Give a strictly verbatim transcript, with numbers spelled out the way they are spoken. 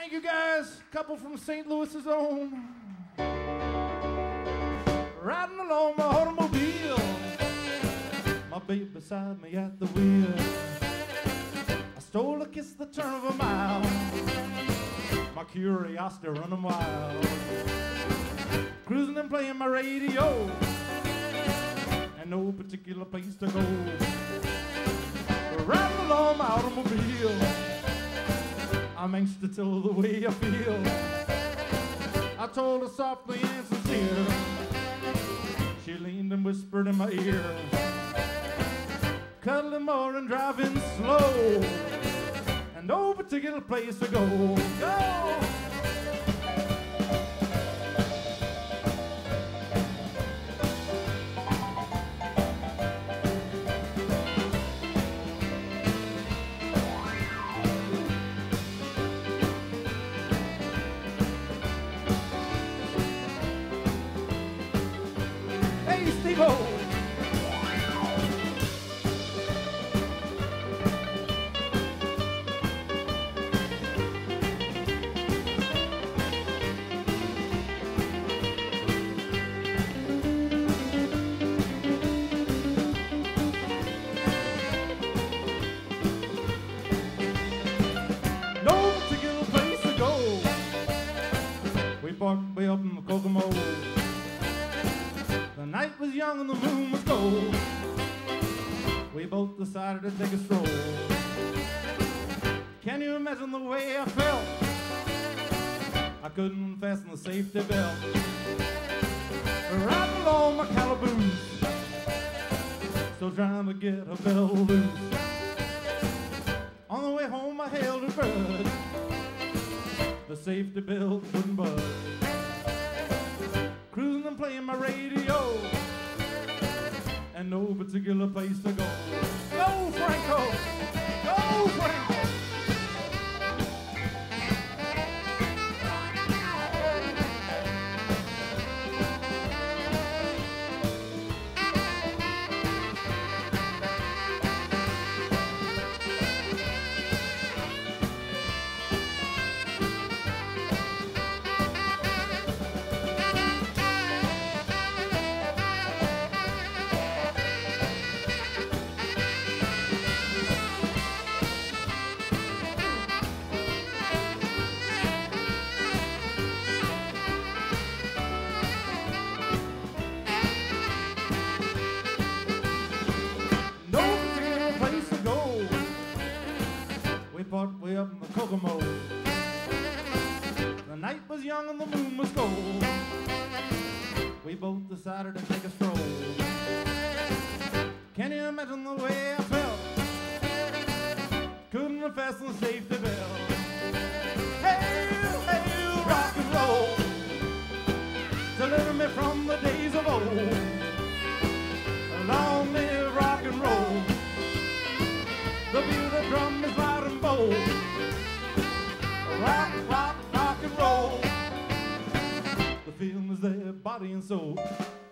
Thank you guys. Couple from Saint Louis's own. Riding along my automobile, my baby beside me at the wheel. I stole a kiss the turn of a mile, my curiosity running wild. Cruising and playing my radio, and no particular place to go. Riding along my automobile, I'm anxious to tell the way I feel. I told her softly and sincere. She leaned and whispered in my ear, cuddling more and driving slow, and no particular place to go. Go! Steve-O. No particular place to go. We parked way up in the Kokomo. The night was young and the moon was gold. We both decided to take a stroll. Can you imagine the way I felt? I couldn't fasten the safety belt. Riding along my calaboose, still trying to get a belt loose. On the way home I hailed a bird, the safety belt wouldn't budge. Cruising and playing my radio, and no particular place to go. Go, Franco! Go, Franco! Way up in the Kokomo. The night was young and the moon was gold. We both decided to take a stroll. Can you imagine the way I felt? Couldn't have fastened the safety belt. Hey, hey, rock and roll, deliver me from the days of old. Long live rock and roll, the beat of the drum is loud and bold. Rock, rock, rock and roll, the feeling is there, body and soul.